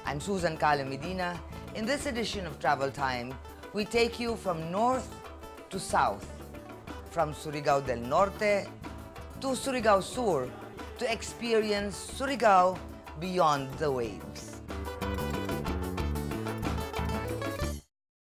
I'm Susan Calo Medina. In this edition of Travel Time, we take you from north to south, from Surigao del Norte to Surigao Sur, to experience Surigao beyond the waves.